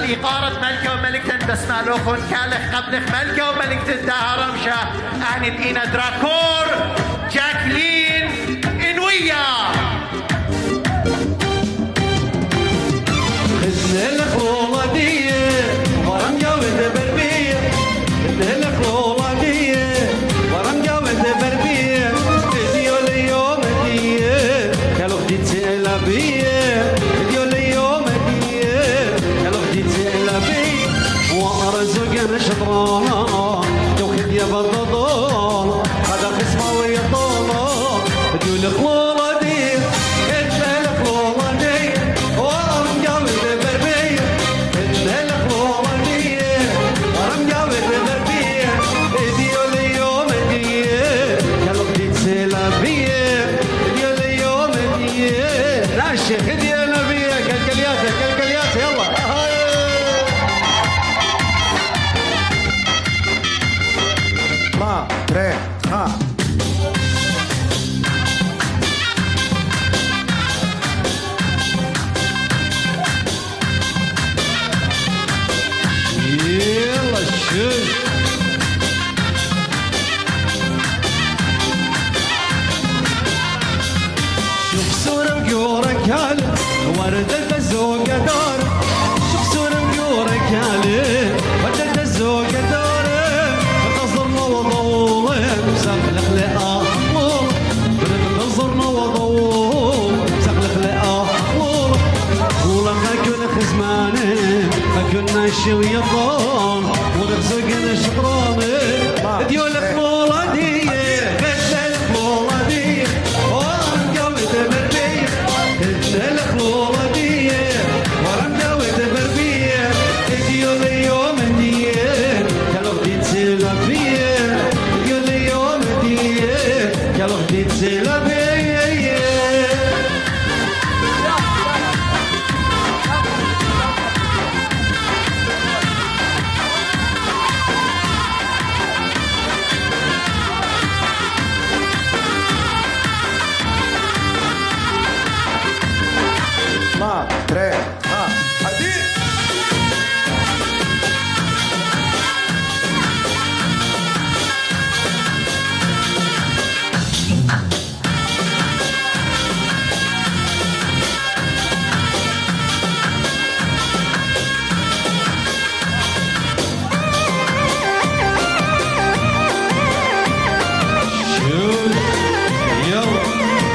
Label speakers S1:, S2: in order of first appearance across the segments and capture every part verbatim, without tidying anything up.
S1: اللي قارت ملكة وملكة بس مالوخون كالخ قبلخ ملكة وملكة الدهر رمشة أهنت إينا دراكور جاكلين إنوية
S2: خذنا الخولة دي ورم جاوز بربية خذنا الخولة دي ورم جاوز بربية فيديو اليوم دي كالو خديت سئلة بيه فيديو اليوم دي كالو خديت سئلة بيه وأرزق أنا شطرانة لو خد يا بضضانة هذا خصمة ويا طولة فيديو الخولة دي خذنا الخولة دي ورم جاوز بربية خذنا الخولة دي ورم جاوز بربية فيديو اليوم دي كالو خديت سئلة بيه فيديو اليوم دي ناشي خذ يا نبيه كالكلياتة كالكلياتة يلا
S3: ما تري ها
S2: يلا شوف شوف صورة وقورك هالة وردة الزوقة دار شوف صورة وقورك هالة وردة الزوقة دار بتنظرنا وضوء مسخلخ لأمور بتنظرنا وضوء مسخلخ لأمور ولا ما كنا خزمانة ما كنا شوية طول ورزقنا شطرانة ديول الخمولة دي خدنا الخمولة دي ورم جاوز بربية خدنا الخمولة دي ورم جاوز بربية ديول اليوم دي كالو خديت سيلا بيه ديول اليوم دي كالو خديت سيلا بيه
S3: ما تري ها هدي
S2: شوف يلا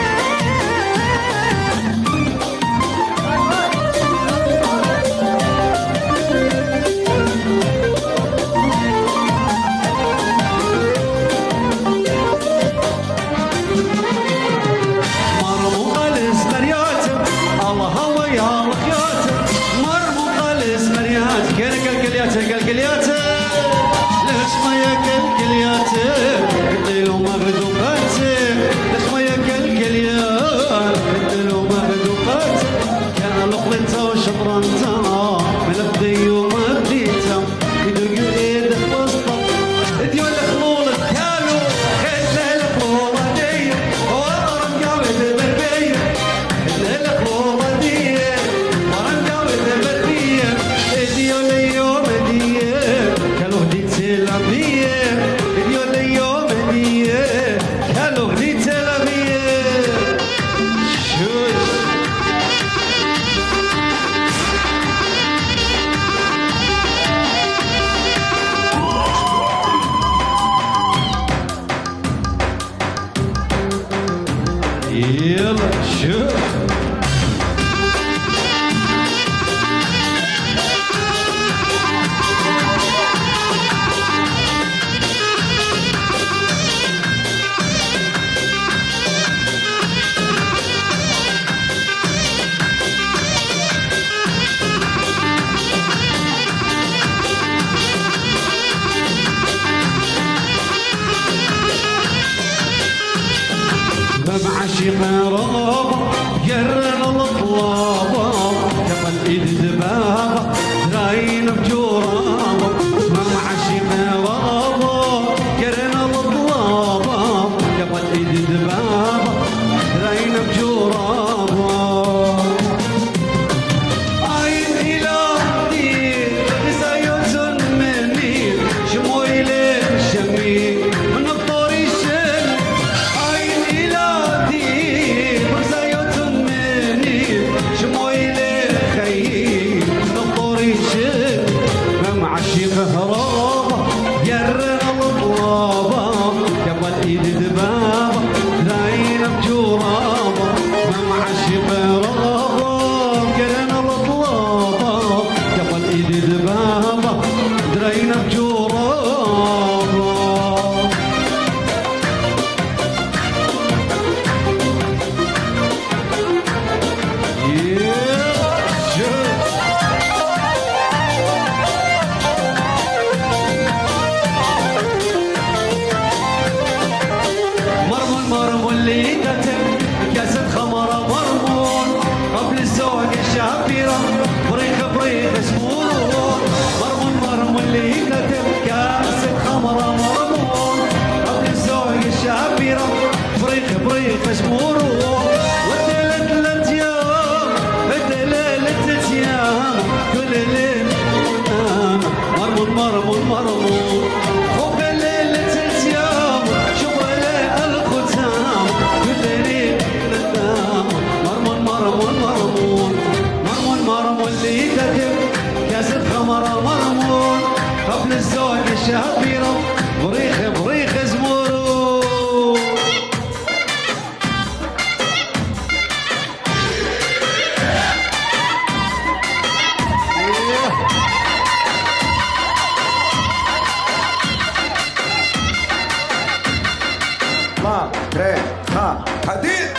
S2: مرموق الاسمريات الله هو يا الخيات مرموق الاسمريات كان كالكليات كالكليات ليش ما يا كالكليات قلتلو ما بدوقات ليش ما يا كالكليات قلتلو ما بدوقات كان لقلتها وشطرنتها ملفدي وما بديتها يدق ايد بسطة ديول الخلول كانوا خدنا الخلولة دي ورم جاوز بربية خدنا الخلولة دي ورم جاوز بربية ديول اليوم دي كانوا هديت سيلا بيه ديول اليوم دي كانوا هديت سيلا بيه شوش بريخ اسمه مرمون مرمون اللي كتب كاس الخمرة مرمون قبل الزوج الشابيرة بريخ بريخ اسمه والدلت ثلاث ايام الدلالة ثلاث ايام كل ليل ونام مرمون مرمون مرمون فوق الليل ثلاث ايام شوف ولا الختام كل ليل ونام مرمون مرمون مرمون مرمون مرمون اللي كتب كاس الخمرة مرمون قبل الزوج الشابيرة بريخ بريخ زمورو
S3: ما تري ها حديد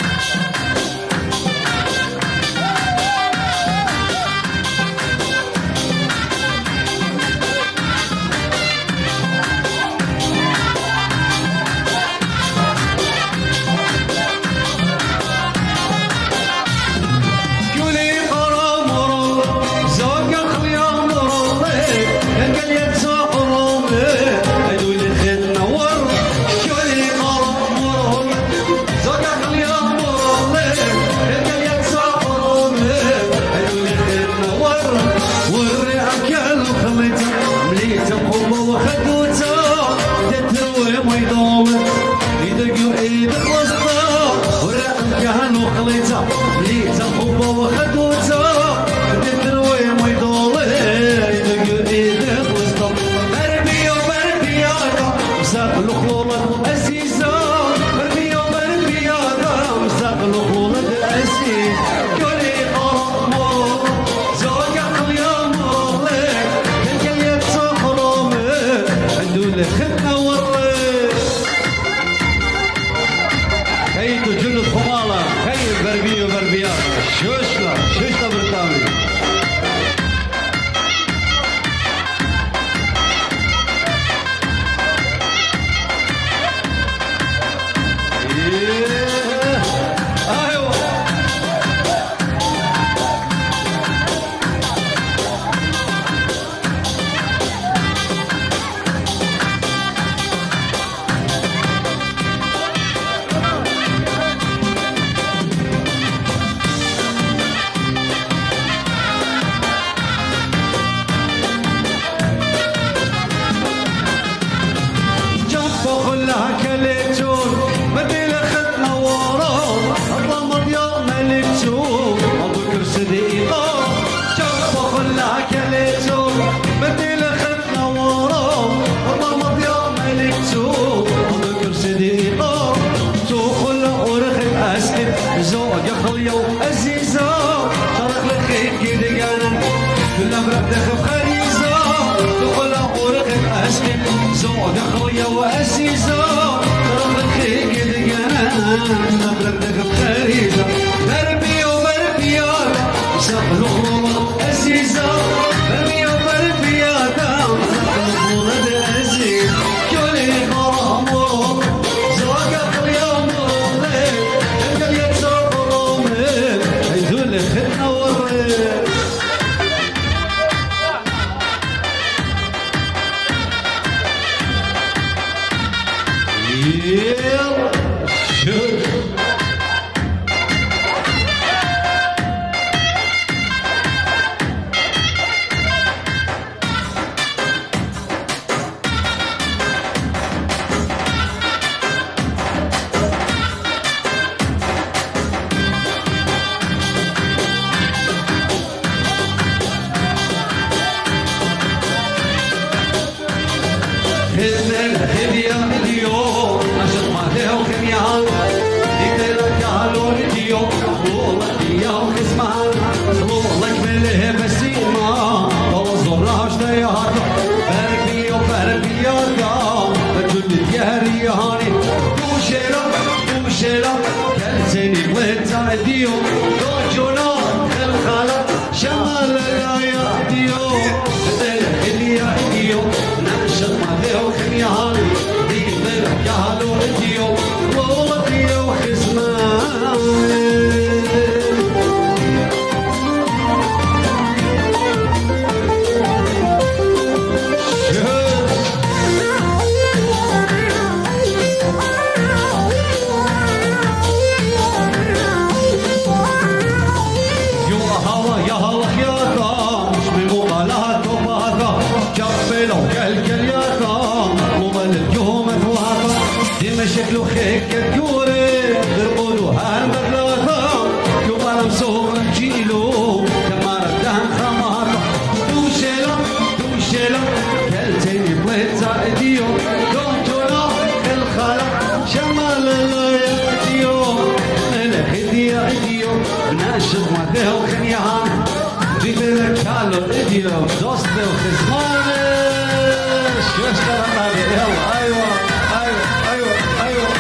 S2: الله ياكم مش بمقالات وباكم كفلوا كالكلياكم مضل اليوم اثواكم ديما شكلو خيك الدوري ترقلوا هالمغلاكم يوم انا مسوق جيلو كما ردان خماكم دوشيلا دوشيلا كالتيني بويتا ايديو دونتولا الخلق شمال الليل الهدية ايديو بناشد ماذا وخنيان جيب لك كالو ايديو دوست وخزمان شو اشتغلنا يلا ايوه ايوه ايوه ايوه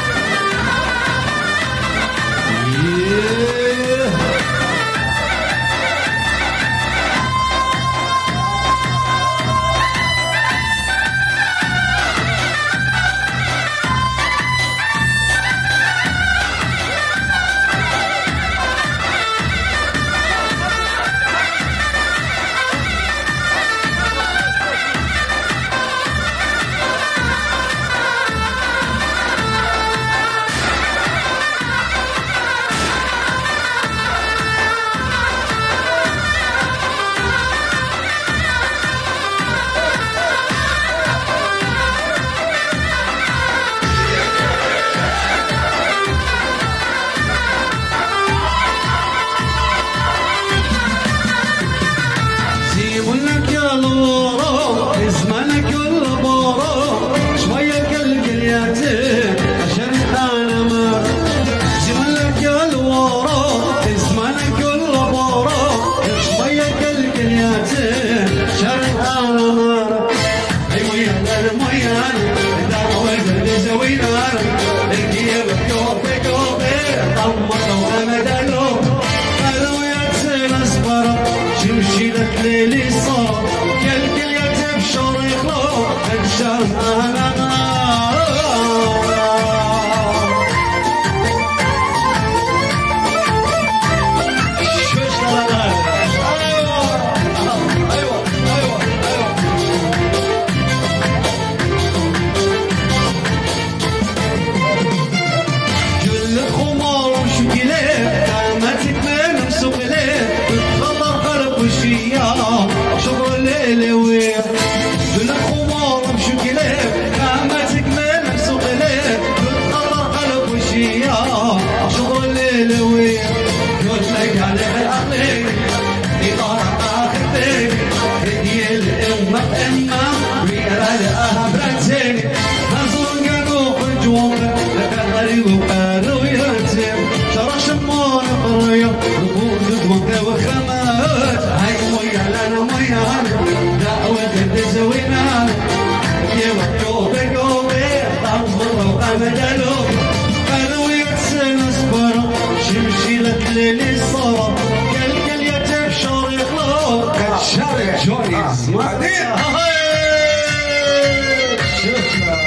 S2: yeah. ليلي صار كل يتم شريخ لو انشر انا شو اشتغل ايوه ايوه ايوه ايوه كل خمار وشوكيلات قامتك من مسوقلات شغل ليلي ويا دول الخمار بشوكيلات قامتك من بسوق ليل بتقرر قلب وشيا شغل ليلي ويا قلت لك على العقلين إدارة آخرتين هدية الأمة أمة ويرى لها براتين هزون قانو خجوم لك الغريب وقالوا يرتب شرى شمار قرية ربوط دومك وخمات هاي مويا لنا مويا دعوة تزوينا يوم يوبي يوبي تنظر وقمدلو قالوا يتسن اصبر شمشي لك ليلي صار قال قال يتب شور يخلو كتشارك جونيز
S3: بعدين
S2: شكرا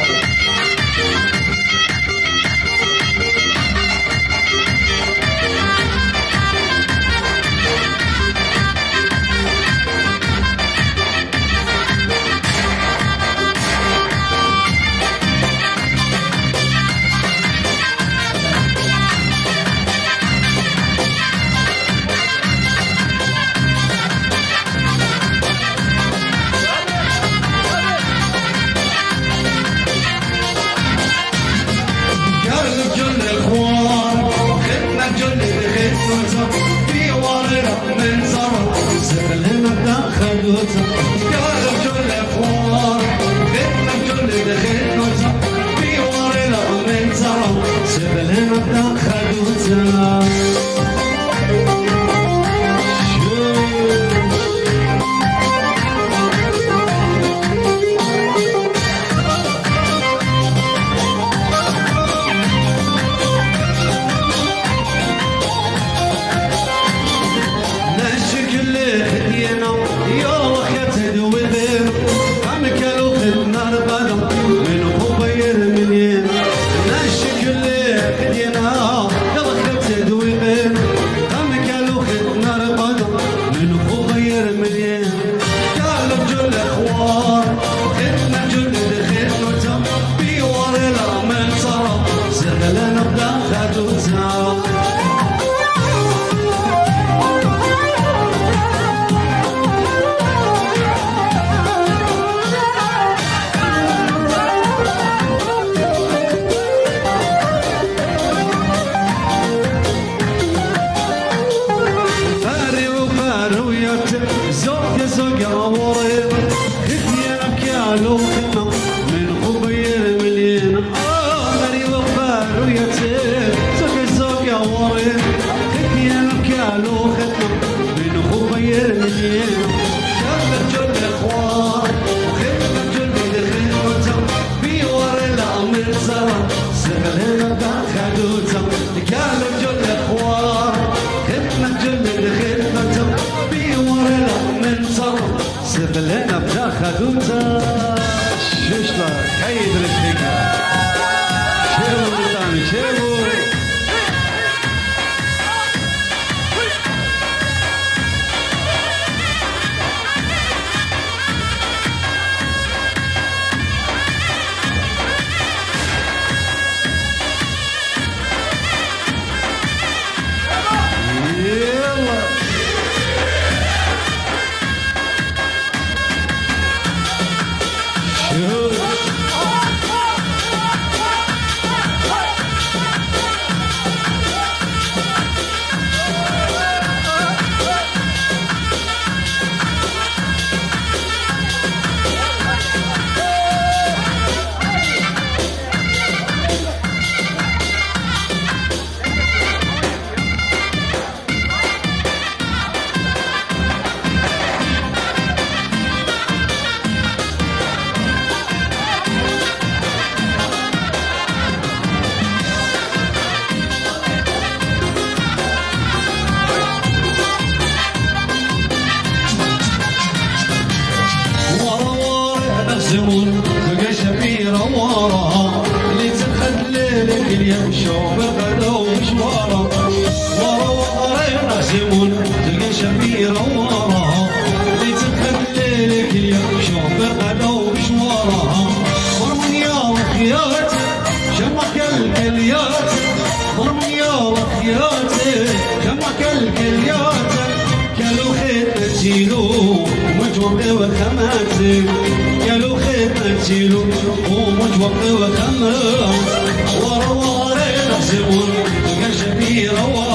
S2: في ورقة من زرع سبل مبدأ خلوته قال بجل أفوار بيتنا بجل دخلوته في ورقة من زرع سبل مبدأ خلوته يا وخيت زوق يا زوق يا وريض خديانك يا لو خدنا من خبير ملينا اه مريض وبالو يتيم زوق يا زوق يا وريض خديانك يا لو خدنا من خبير ملينا شافك جل اخوان وخدمك جل بدخلته بيور الامر زرع سهلنا باخدوته كانوا جل اخوان خدمك جل بدخلته بيور الامر زرع سهلنا باخدوته ششلا كيد رجلك شيرو قدامي شيرو زمون تلقى شبيرة وراها اللي تخلي لك اليوم شوف غدا ومشوارها ورا ورا ينعزمون تلقى شبيرة وراها اللي تخلي لك اليوم شوف غدا ومشوارها ضرمن يا وخياتي شمك الكليات ضرمن يا وخياتي شمك الكليات كانوا خير تجيلو ومجوق وخماتي قالوا خير تجيلو ومجوق وخماتي ورا ورا يحسبون تلقى شبيرة